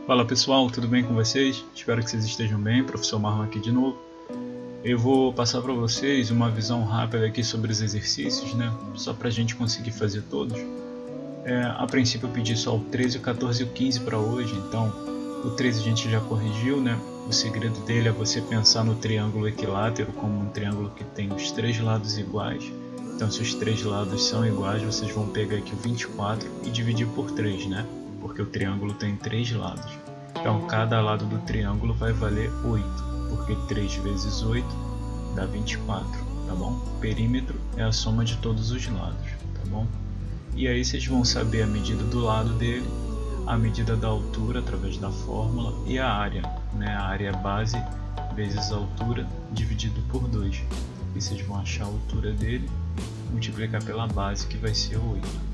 Fala pessoal, tudo bem com vocês? Espero que vocês estejam bem, professor Marlon aqui de novo. Eu vou passar para vocês uma visão rápida aqui sobre os exercícios, né? Só para a gente conseguir fazer todos. A princípio eu pedi só o 13, o 14 e o 15 para hoje, então o 13 a gente já corrigiu, né? O segredo dele é você pensar no triângulo equilátero como um triângulo que tem os três lados iguais. Então se os três lados são iguais, vocês vão pegar aqui o 24 e dividir por 3, né? Porque o triângulo tem 3 lados. Então cada lado do triângulo vai valer 8, porque 3 vezes 8 dá 24, tá bom? O perímetro é a soma de todos os lados, tá bom? E aí vocês vão saber a medida do lado dele, a medida da altura através da fórmula e a área, né? A área é base vezes a altura dividido por 2. E vocês vão achar a altura dele, multiplicar pela base que vai ser 8.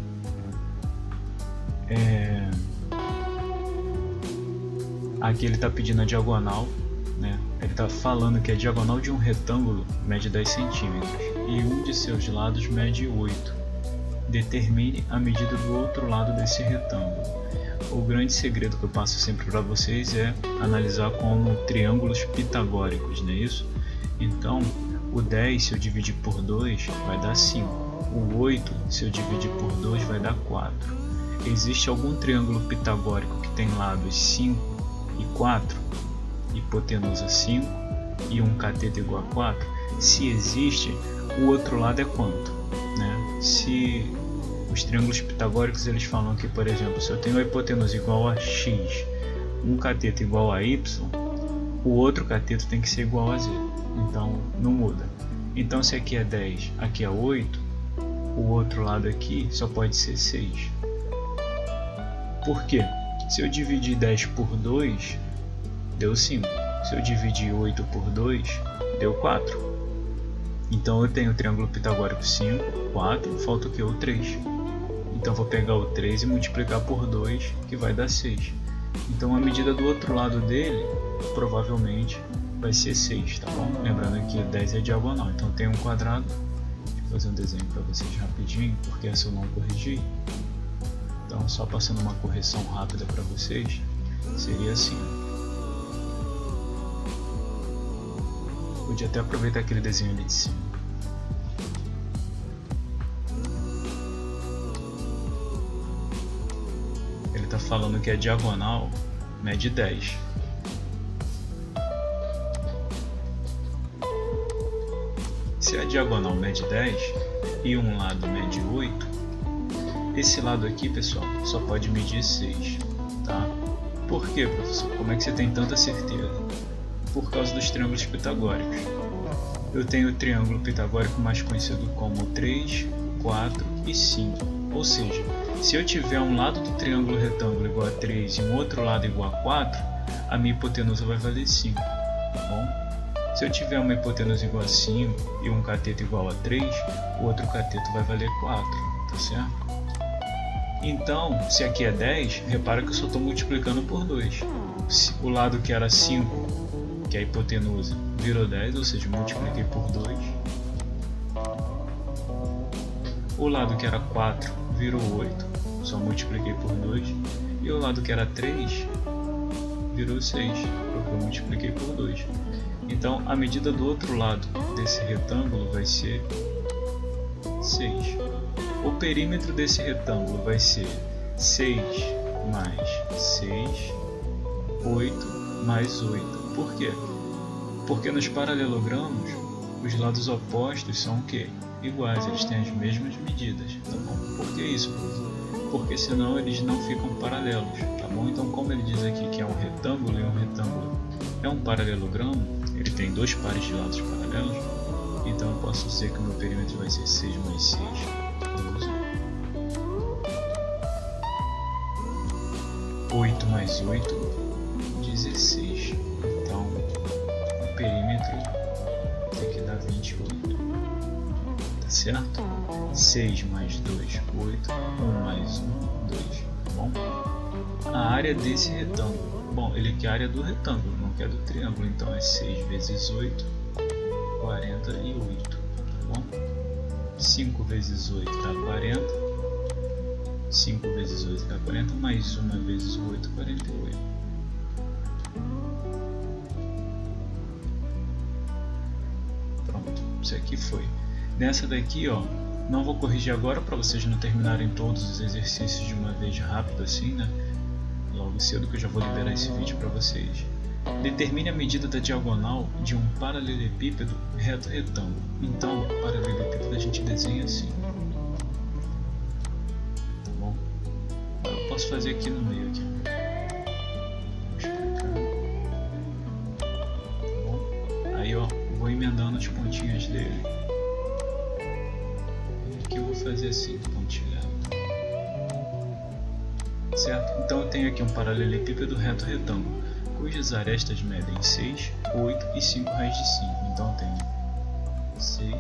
Aqui ele está pedindo a diagonal, né? Ele está falando que a diagonal de um retângulo mede 10 centímetros e um de seus lados mede 8. Determine a medida do outro lado desse retângulo. O grande segredo que eu passo sempre para vocês é analisar como triângulos pitagóricos, não é isso? Então, o 10 se eu dividir por 2 vai dar 5. O 8 se eu dividir por 2 vai dar 4. Existe algum triângulo pitagórico que tem lados 5 e 4, hipotenusa 5 e um cateto igual a 4? Se existe, o outro lado é quanto, né? Se os triângulos pitagóricos eles falam que, por exemplo, se eu tenho a hipotenusa igual a x, um cateto igual a y, o outro cateto tem que ser igual a z. Então não muda. Então se aqui é 10, aqui é 8, o outro lado aqui só pode ser 6. Por quê? Se eu dividir 10 por 2, deu 5. Se eu dividir 8 por 2, deu 4. Então eu tenho o triângulo pitagórico 5, 4, falta o que? O 3. Então vou pegar o 3 e multiplicar por 2, que vai dar 6. Então a medida do outro lado dele, provavelmente, vai ser 6, tá bom? Lembrando que 10 é diagonal, então tem um quadrado. Deixa eu fazer um desenho para vocês rapidinho, porque essa eu não corrigi. Então, só passando uma correção rápida para vocês, seria assim. Podia até aproveitar aquele desenho ali de cima. Ele está falando que a diagonal mede 10. Se a diagonal mede 10 e um lado mede 8, esse lado aqui, pessoal, só pode medir 6, tá? Por quê, professor? Como é que você tem tanta certeza? Por causa dos triângulos pitagóricos. Eu tenho o triângulo pitagórico mais conhecido como 3, 4 e 5. Ou seja, se eu tiver um lado do triângulo retângulo igual a 3 e um outro lado igual a 4, a minha hipotenusa vai valer 5, tá bom? Se eu tiver uma hipotenusa igual a 5 e um cateto igual a 3, o outro cateto vai valer 4, tá certo? Então, se aqui é 10, repara que eu só estou multiplicando por 2. O lado que era 5, que é a hipotenusa, virou 10, ou seja, multipliquei por 2. O lado que era 4 virou 8, só multipliquei por 2. E o lado que era 3 virou 6, porque eu multipliquei por 2. Então, a medida do outro lado desse retângulo vai ser 6. O perímetro desse retângulo vai ser 6 mais 6, 8 mais 8. Por quê? Porque nos paralelogramos, os lados opostos são o quê? Iguais, eles têm as mesmas medidas, tá bom? Por que isso, professor? Porque senão eles não ficam paralelos, tá bom? Então, como ele diz aqui que é um retângulo e um retângulo é um paralelogramo, ele tem dois pares de lados paralelos, então eu posso dizer que o meu perímetro vai ser 6 mais 6, 12. 8 mais 8, 16. Então, o perímetro tem que dar 28. Tá certo? 6 mais 2, 8. 1 mais 1, 2. Tá bom? A área desse retângulo. Bom, ele quer a área do retângulo, não quer do triângulo. Então, é 6 vezes 8, 48. Tá bom? 5 vezes 8 dá 40. 5 vezes 8 dá 40, mais 1 vezes 8, 48. Isso aqui foi. Nessa daqui, ó, não vou corrigir agora para vocês não terminarem todos os exercícios de uma vez rápido assim, né? Logo cedo que eu já vou liberar esse vídeo para vocês. Determine a medida da diagonal de um paralelepípedo reto retângulo. Então, paralelepípedo a gente desenha assim. Tá bom? Eu posso fazer aqui no meio aqui. Vou explicar. Tá bom? Aí, ó, vou emendando as pontinhas dele. Aqui eu vou fazer assim, pontilhado. Certo? Então eu tenho aqui um paralelepípedo reto retângulo, cujas arestas medem 6, 8 e 5 raiz de 5. Então eu tenho 6,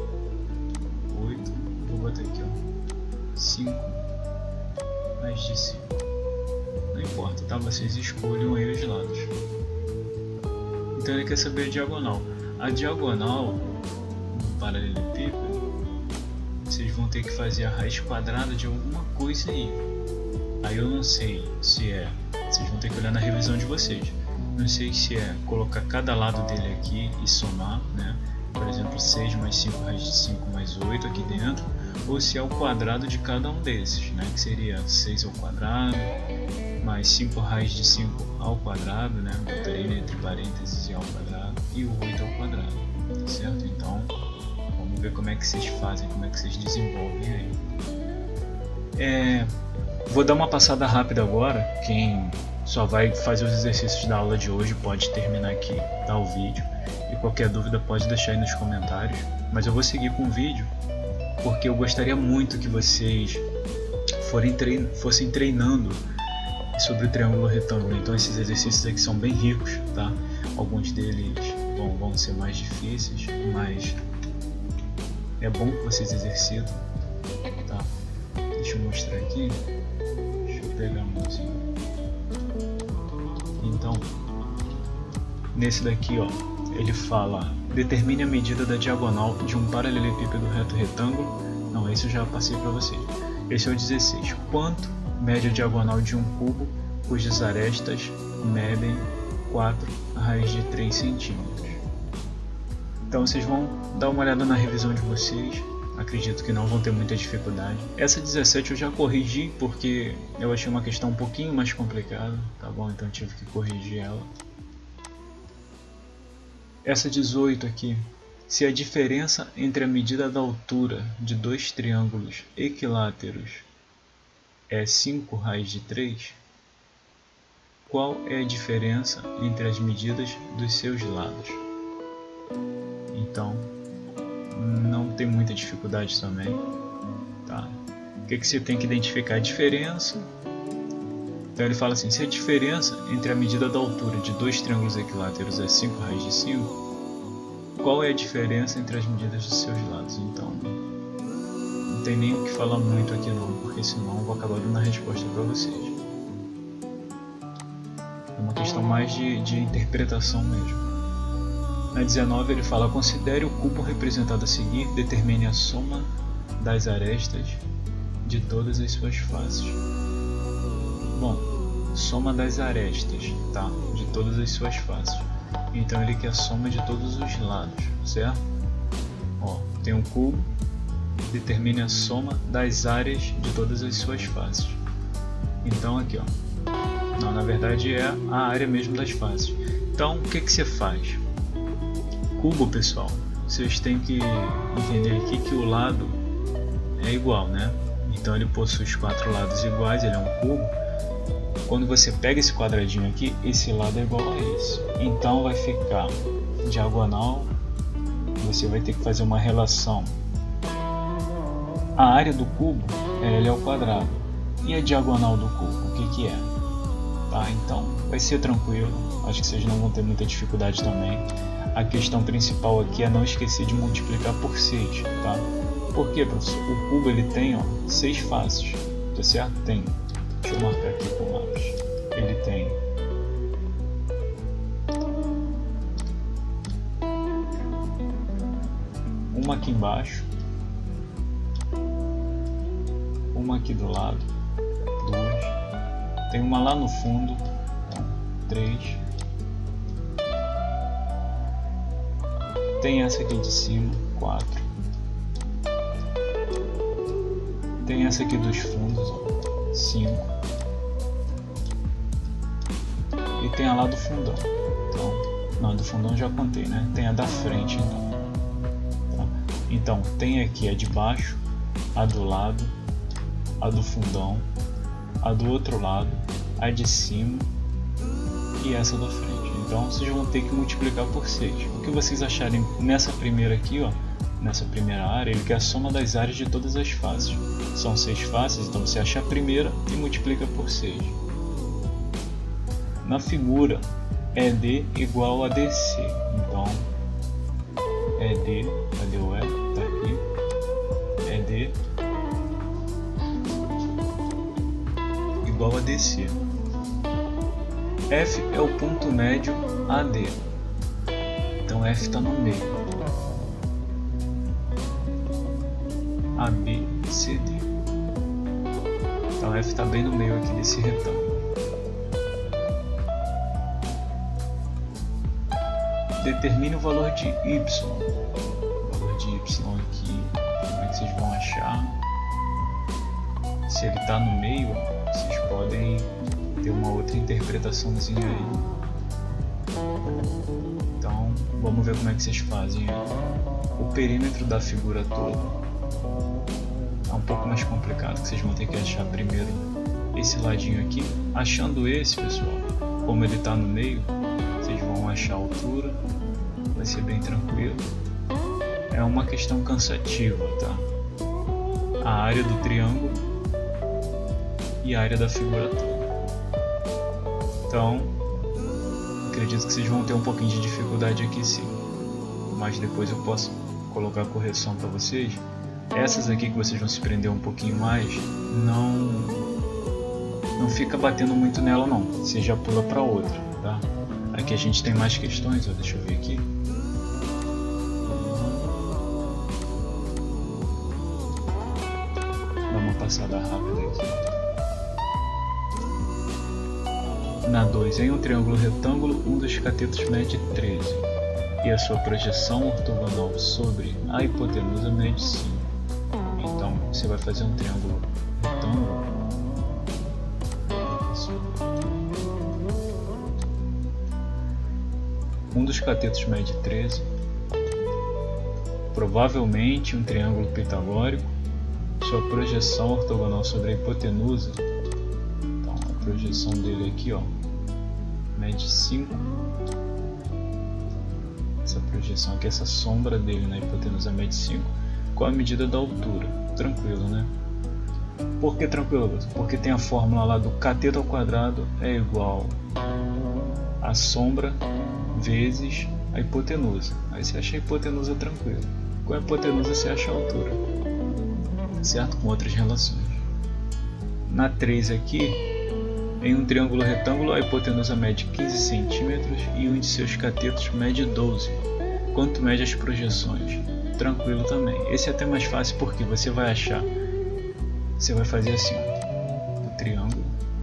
8, vou botar aqui, ó, 5 raiz de 5. Não importa, tá? Vocês escolham aí os lados. Então ele quer saber a diagonal. A diagonal do paralelepípedo, vocês vão ter que fazer a raiz quadrada de alguma coisa aí. Aí eu não sei se é, vocês vão ter que olhar na revisão de vocês. Não sei se é colocar cada lado dele aqui e somar, né? Por exemplo, 6 mais 5 raiz de 5 mais 8 aqui dentro. Ou se é o quadrado de cada um desses, né? Que seria 6 ao quadrado, mais 5 raiz de 5 ao quadrado, né? Botarei entre parênteses e ao quadrado, e o 8 ao quadrado, certo? Então, vamos ver como é que vocês fazem, como é que vocês desenvolvem aí. Vou dar uma passada rápida agora. Quem só vai fazer os exercícios da aula de hoje pode terminar aqui, tá, o vídeo. E qualquer dúvida pode deixar aí nos comentários. Mas eu vou seguir com o vídeo porque eu gostaria muito que vocês fossem treinando sobre o triângulo retângulo. Então esses exercícios aqui são bem ricos, tá? Alguns deles vão ser mais difíceis, mas é bom que vocês exercitam, tá? Deixa eu mostrar aqui. Deixa eu pegar a mãozinha. Então, nesse daqui, ó, ele fala: determine a medida da diagonal de um paralelepípedo reto retângulo. Não, esse eu já passei para vocês. Esse é o 16. Quanto mede a diagonal de um cubo cujas arestas medem 4 raiz de 3 centímetros? Então vocês vão dar uma olhada na revisão de vocês. Acredito que não vão ter muita dificuldade. Essa 17 eu já corrigi porque eu achei uma questão um pouquinho mais complicada, tá bom? Então tive que corrigir ela. Essa 18 aqui. Se a diferença entre a medida da altura de dois triângulos equiláteros é 5 raiz de 3, qual é a diferença entre as medidas dos seus lados? Então, não tem muita dificuldade também, tá? O que você tem que identificar? A diferença. Então ele fala assim: se a diferença entre a medida da altura de dois triângulos equiláteros é 5 raiz de 5, qual é a diferença entre as medidas dos seus lados? Então, não tem nem o que falar muito aqui não, porque senão eu vou acabar dando a resposta para vocês. É uma questão mais de interpretação mesmo. Na 19 ele fala: considere o cubo representado a seguir, determine a soma das arestas de todas as suas faces. Bom, soma das arestas, tá? De todas as suas faces. Então ele quer a soma de todos os lados, certo? Ó, tem um cubo, determine a soma das áreas de todas as suas faces. Então aqui, ó. Não, na verdade é a área mesmo das faces. Então o que você faz? Cubo, pessoal, vocês têm que entender aqui que o lado é igual, né? Então ele possui os 4 lados iguais, ele é um cubo. Quando você pega esse quadradinho aqui, esse lado é igual a esse. Então vai ficar diagonal, você vai ter que fazer uma relação. A área do cubo é L ao quadrado. E a diagonal do cubo, o que é? Tá, então vai ser tranquilo, acho que vocês não vão ter muita dificuldade também. A questão principal aqui é não esquecer de multiplicar por 6, tá? Por quê, professor? O cubo ele tem, ó, 6 faces, tá certo? Tem, deixa eu marcar aqui com o lápis. Ele tem uma aqui embaixo, uma aqui do lado, 2, tem uma lá no fundo, 3. Tem essa aqui de cima, 4. Tem essa aqui dos fundos, ó, 5. E tem a lá do fundão. Então, não, do fundão já contei, né? Tem a da frente, então. Tá? Então, tem aqui a de baixo, a do lado, a do fundão, a do outro lado, a de cima e essa da frente. Então vocês vão ter que multiplicar por 6. O que vocês acharem nessa primeira aqui, ó, nessa primeira área, ele quer a soma das áreas de todas as faces. São 6 faces, então você acha a primeira e multiplica por 6. Na figura, ED igual a DC. Então, ED, cadê o E? Tá aqui. ED igual a DC. F é o ponto médio AD. Então F está no meio. AB, CD. Então F está bem no meio aqui desse retângulo. Determine o valor de Y. O valor de Y aqui, como é que vocês vão achar? Se ele está no meio, vocês podem ter uma outra interpretaçãozinha aí. Então, vamos ver como é que vocês fazem aí. O perímetro da figura toda é um pouco mais complicado, que vocês vão ter que achar primeiro esse ladinho aqui. Achando esse, pessoal, como ele está no meio, vocês vão achar a altura, vai ser bem tranquilo. É uma questão cansativa, tá? A área do triângulo e a área da figura toda. Então, acredito que vocês vão ter um pouquinho de dificuldade aqui sim, mas depois eu posso colocar a correção para vocês. Essas aqui que vocês vão se prender um pouquinho mais, não fica batendo muito nela não, você já pula para outra, tá? Aqui a gente tem mais questões, ó, deixa eu ver aqui. Dá uma passada rápida aqui. Na 2, em um triângulo retângulo, um dos catetos mede 13 e a sua projeção ortogonal sobre a hipotenusa mede 5. Então, você vai fazer um triângulo retângulo. Um dos catetos mede 13. Provavelmente um triângulo pitagórico. Sua projeção ortogonal sobre a hipotenusa. Então, a projeção dele aqui, ó, mede 5. Essa projeção aqui, essa sombra dele na hipotenusa mede 5. Qual a medida da altura? Tranquilo, né? Por que tranquilo? Porque tem a fórmula lá do cateto ao quadrado é igual a sombra vezes a hipotenusa. Aí você acha a hipotenusa tranquilo. Com a hipotenusa você acha a altura, certo? Com outras relações. Na 3 aqui, em um triângulo retângulo, a hipotenusa mede 15 centímetros e um de seus catetos mede 12. Quanto mede as projeções? Tranquilo também. Esse é até mais fácil porque você vai achar, você vai fazer assim, ó, o triângulo,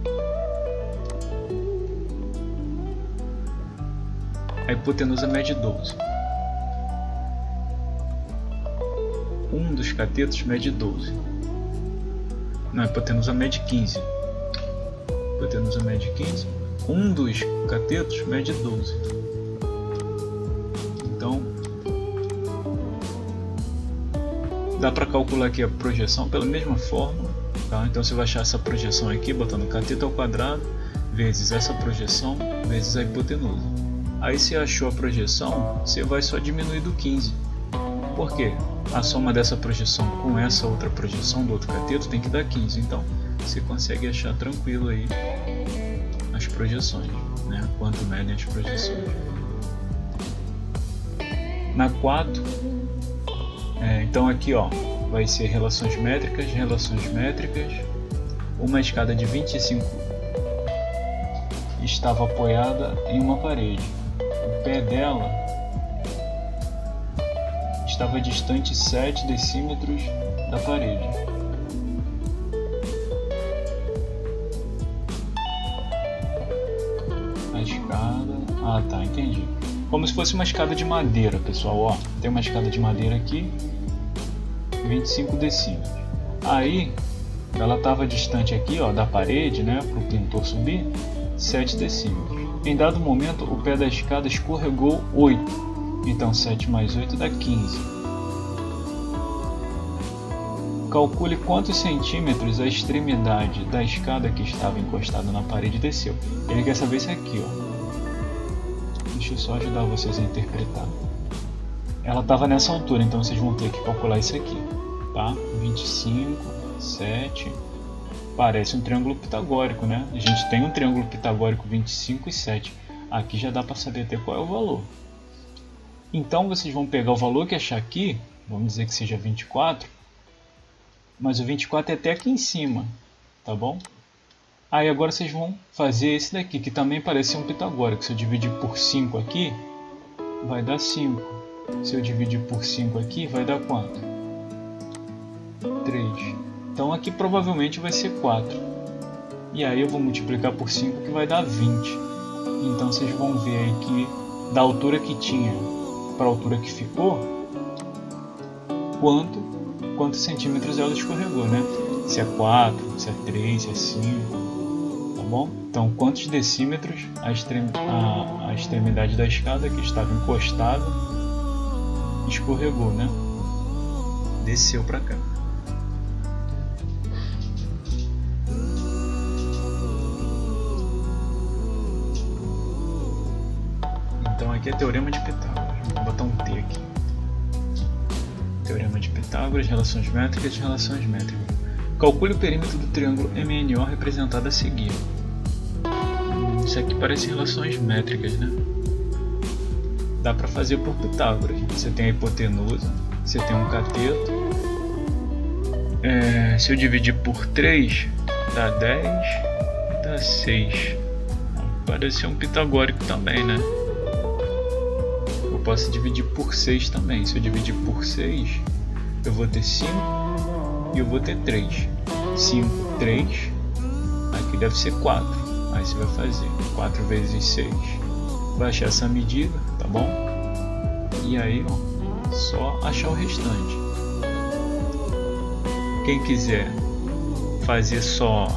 a hipotenusa mede 12, um dos catetos mede 12, não, a hipotenusa mede 15, a hipotenusa mede 15, um dos catetos mede 12, então dá para calcular aqui a projeção pela mesma fórmula, tá? Então você vai achar essa projeção aqui botando cateto ao quadrado vezes essa projeção vezes a hipotenusa. Aí você achou a projeção, você vai só diminuir do 15. Por quê? A soma dessa projeção com essa outra projeção do outro cateto tem que dar 15. Então você consegue achar tranquilo aí as projeções, né? Quanto medem as projeções. Na 4, então aqui, ó, vai ser relações métricas. Uma escada de 25 estava apoiada em uma parede. O pé dela estava distante 7 decímetros da parede. A escada... Ah, tá, entendi. como se fosse uma escada de madeira, pessoal. Ó, tem uma escada de madeira aqui, 25 decímetros. Aí ela estava distante aqui, ó, da parede, né, para o pintor subir, 7 decímetros. Em dado momento, o pé da escada escorregou 8. Então 7 mais 8 dá 15. Calcule quantos centímetros a extremidade da escada que estava encostada na parede desceu. Ele quer saber isso aqui, ó. Deixa eu só ajudar vocês a interpretar. Ela estava nessa altura, então vocês vão ter que calcular isso aqui, tá? 25, 7. Parece um triângulo pitagórico, né? A gente tem um triângulo pitagórico 25 e 7. Aqui já dá para saber até qual é o valor. Então vocês vão pegar o valor que achar aqui, vamos dizer que seja 24. Mas o 24 é até aqui em cima, tá bom? Aí agora vocês vão fazer esse daqui, que também parece um pitagórico. Se eu dividir por 5 aqui, vai dar 5. Se eu dividir por 5 aqui, vai dar quanto? 3. Então aqui provavelmente vai ser 4. E aí eu vou multiplicar por 5, que vai dar 20. Então vocês vão ver aí que da altura que tinha para a altura que ficou, quantos centímetros ela escorregou, né? Se é 4, se é 3, se é 5, tá bom? Então, quantos decímetros a extremidade da escada que estava encostada escorregou, né? Desceu para cá. Então, aqui é Teorema de Pitágoras. Vou botar um T aqui. Teorema de Pitágoras, relações métricas. Calcule o perímetro do triângulo MNO representado a seguir. Isso aqui parece relações métricas, né? Dá para fazer por Pitágoras. Você tem a hipotenusa, você tem um cateto. Se eu dividir por 3, dá 10, dá 6. Parece um pitagórico também, né? Eu posso dividir por 6 também. Se eu dividir por 6, eu vou ter 5 e eu vou ter 3. 5, 3. Aqui deve ser 4. Aí você vai fazer 4 vezes 6. Vai achar essa medida, tá bom? E aí, ó, só achar o restante. Quem quiser fazer só...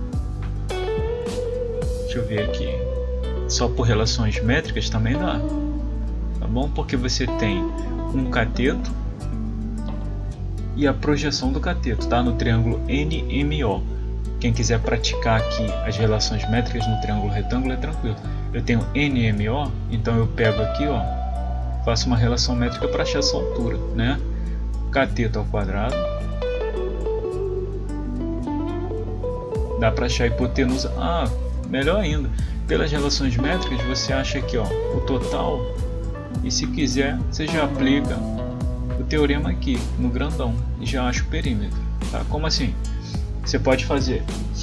Deixa eu ver aqui. Só por relações métricas também dá. Tá bom? Porque você tem um cateto e a projeção do cateto, tá? No triângulo NMO. Quem quiser praticar aqui as relações métricas no triângulo retângulo é tranquilo. Eu tenho NMO, então eu pego aqui, ó, faço uma relação métrica para achar essa altura, né? Cateto ao quadrado. Dá para achar a hipotenusa. Ah, melhor ainda. Pelas relações métricas você acha aqui, ó, o total. E se quiser, você já aplica o teorema aqui no grandão e já acha o perímetro, tá? Como assim? Você pode fazer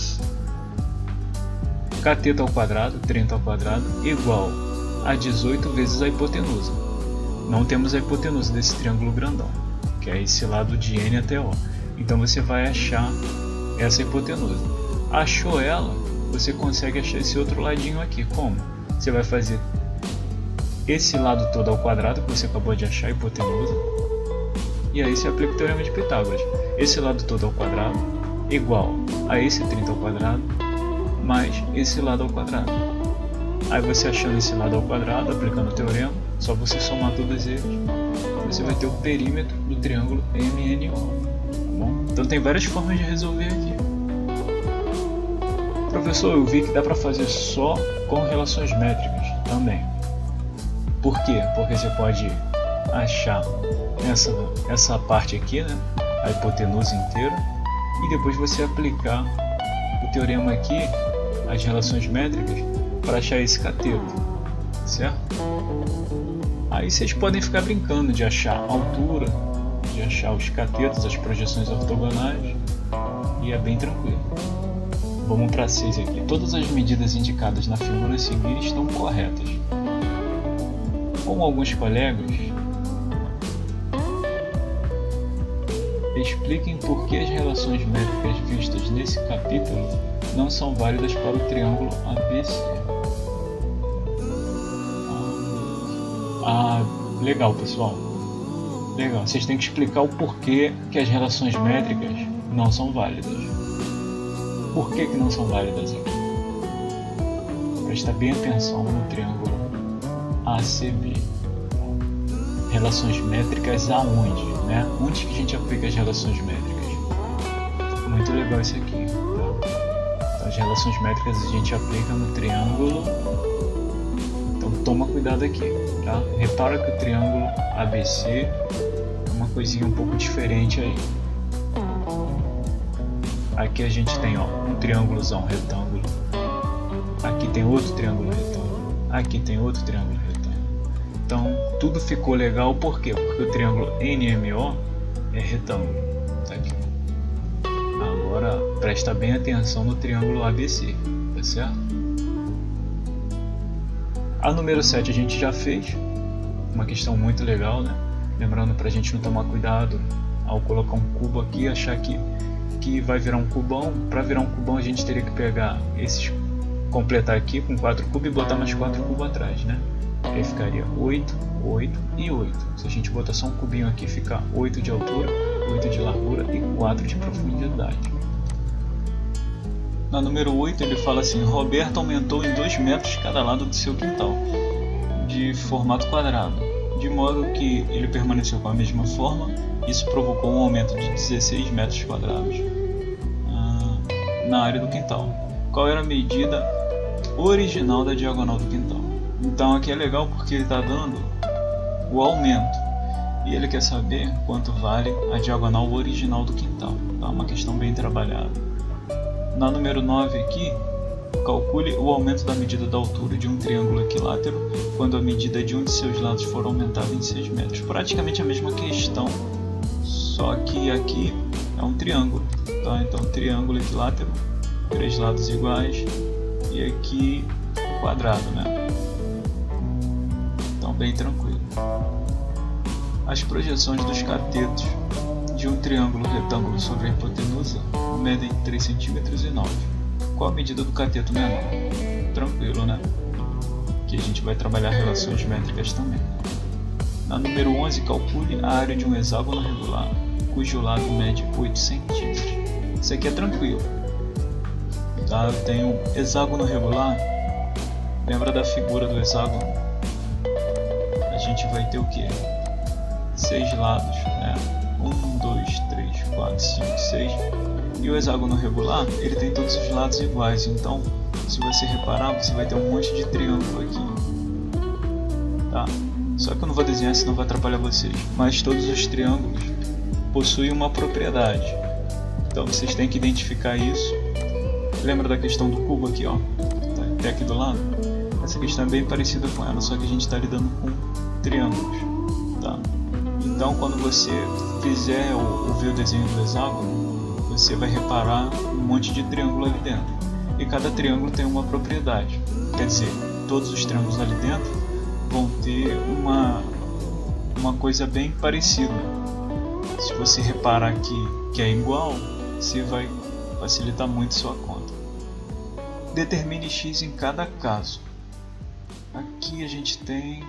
cateto ao quadrado, 30 ao quadrado, igual a 18 vezes a hipotenusa. Não temos a hipotenusa desse triângulo grandão, que é esse lado de N até O. Então você vai achar essa hipotenusa. Achou ela, você consegue achar esse outro ladinho aqui. Como? Você vai fazer esse lado todo ao quadrado, que você acabou de achar a hipotenusa, e aí você aplica o teorema de Pitágoras. Esse lado todo ao quadrado igual a esse 30 ao quadrado mais esse lado ao quadrado. Aí você achando esse lado ao quadrado, aplicando o teorema, só você somar todos eles, você vai ter o perímetro do triângulo MNO, tá bom? Então tem várias formas de resolver aqui. Professor, eu vi que dá para fazer só com relações métricas também. Por quê? Porque você pode achar essa parte aqui, né? A hipotenusa inteira, e depois você aplicar o teorema aqui, as relações métricas, para achar esse cateto, certo? Aí vocês podem ficar brincando de achar a altura, de achar os catetos, as projeções ortogonais, e é bem tranquilo. Vamos para 6 aqui. Todas as medidas indicadas na figura a seguir estão corretas. Como alguns colegas, expliquem por que as relações métricas vistas nesse capítulo não são válidas para o triângulo ABC. Ah, legal, pessoal. Legal. Vocês têm que explicar o porquê que as relações métricas não são válidas. Por que não são válidas aqui? Presta bem atenção no triângulo ACB. Relações métricas aonde, né? Onde que a gente aplica as relações métricas? Muito legal isso aqui, tá? Então, as relações métricas a gente aplica no triângulo. Então toma cuidado aqui, tá? Repara que o triângulo ABC é uma coisinha um pouco diferente aí. Aqui a gente tem, ó, um triângulozão retângulo. Aqui tem outro triângulo retângulo. Aqui tem outro triângulo retângulo. Então tudo ficou legal, por quê? Porque o triângulo NMO é retângulo. Tá aqui. Agora presta bem atenção no triângulo ABC, tá certo? A número 7 a gente já fez. Uma questão muito legal, né? Lembrando pra gente não tomar cuidado ao colocar um cubo aqui e achar que vai virar um cubão. Para virar um cubão a gente teria que pegar esses, completar aqui com 4 cubos e botar mais 4 cubos atrás, né? Aí ficaria 8, 8 e 8. Se a gente botar só um cubinho aqui, fica 8 de altura, 8 de largura e 4 de profundidade. Na número 8 ele fala assim: Roberto aumentou em 2 metros cada lado do seu quintal, de formato quadrado, de modo que ele permaneceu com a mesma forma. Isso provocou um aumento de 16 metros quadrados na área do quintal. Qual era a medida original da diagonal do quintal? Então aqui é legal porque ele está dando o aumento e ele quer saber quanto vale a diagonal original do quintal. Tá? Uma questão bem trabalhada. Na número 9 aqui, calcule o aumento da medida da altura de um triângulo equilátero quando a medida de um de seus lados for aumentada em 6 metros. Praticamente a mesma questão, só que aqui é um triângulo. Tá? Então triângulo equilátero, 3 lados iguais, e aqui quadrado, né? Então bem tranquilo. As projeções dos catetos de um triângulo retângulo sobre a hipotenusa medem 3 cm e 9. Qual a medida do cateto menor? Tranquilo, né? Que a gente vai trabalhar relações métricas também. Na número 11, calcule a área de um hexágono regular, cujo lado mede 8 cm. Isso aqui é tranquilo. Tá? Eu tenho hexágono regular. Lembra da figura do hexágono? A gente vai ter o que? 6 lados, né? 1, 2, 3, 4, 5, 6. E o hexágono regular, ele tem todos os lados iguais. Então, se você reparar, você vai ter um monte de triângulo aqui. Tá? Só que eu não vou desenhar, senão vai atrapalhar vocês. Mas todos os triângulos possuem uma propriedade. Então, vocês têm que identificar isso. Lembra da questão do cubo aqui, ó? Tá até aqui do lado? Essa questão é bem parecida com ela, só que a gente está lidando com triângulos. Tá? Então, quando você fizer ou ver o desenho do hexágono, você vai reparar um monte de triângulo ali dentro. E cada triângulo tem uma propriedade. Quer dizer, todos os triângulos ali dentro vão ter uma coisa bem parecida. Se você reparar que é igual, você vai facilitar muito sua conta. Determine x em cada caso. Aqui a gente tem...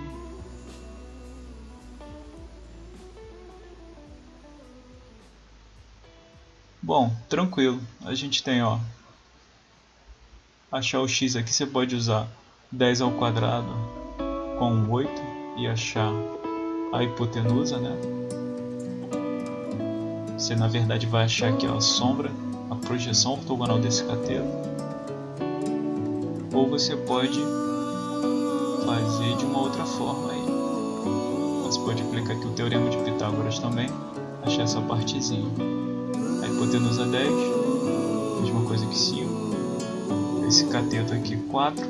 Bom, tranquilo. A gente tem, ó, achar o x aqui, você pode usar 10 ao quadrado com 8 e achar a hipotenusa, né? Você na verdade vai achar aqui, ó, a sombra, a projeção ortogonal desse cateto. Ou você pode fazer de uma outra forma aí. Você pode aplicar aqui o teorema de Pitágoras também, achar essa partezinha. A hipotenusa 10, mesma coisa que 5. Esse cateto aqui 4.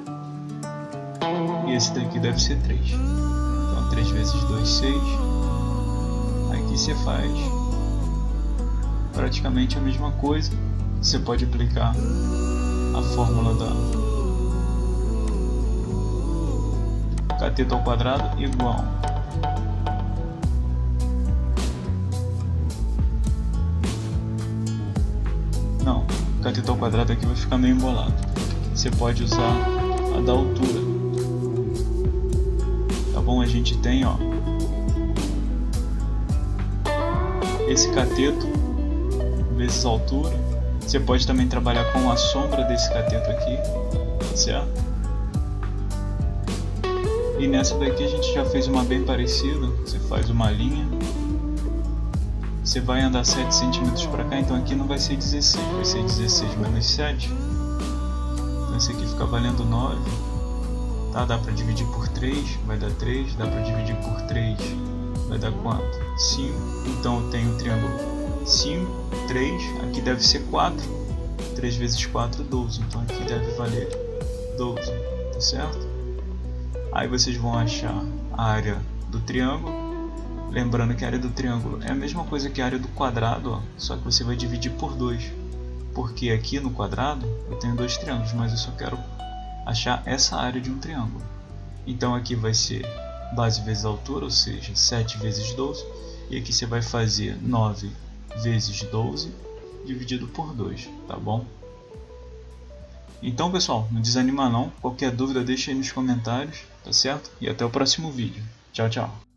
E esse daqui deve ser 3. Então 3 vezes 2, 6. Aqui você faz praticamente a mesma coisa. Você pode aplicar a fórmula da cateto ao quadrado igual não, cateto ao quadrado aqui vai ficar meio embolado. Você pode usar a da altura, tá bom? A gente gente tem, ó, esse cateto vezes a altura. Você pode também trabalhar com a sombra desse cateto aqui, certo? E nessa daqui a gente já fez uma bem parecida. Você faz uma linha, você vai andar 7 centímetros para cá, então aqui não vai ser 16, vai ser 16 menos 7. Então esse aqui fica valendo 9. Tá? Dá para dividir por 3, vai dar 3. Dá para dividir por 3, vai dar quanto? 5. Então eu tenho o triângulo 5, 3, aqui deve ser 4. 3 vezes 4, 12. Então aqui deve valer 12, tá certo? Aí vocês vão achar a área do triângulo. Lembrando que a área do triângulo é a mesma coisa que a área do quadrado, ó, só que você vai dividir por 2. Porque aqui no quadrado eu tenho 2 triângulos, mas eu só quero achar essa área de um triângulo. Então aqui vai ser base vezes altura, ou seja, 7 vezes 12. E aqui você vai fazer 9 vezes 12 dividido por 2, tá bom? Então pessoal, não desanima não. Qualquer dúvida deixa aí nos comentários, tá certo? E até o próximo vídeo. Tchau, tchau.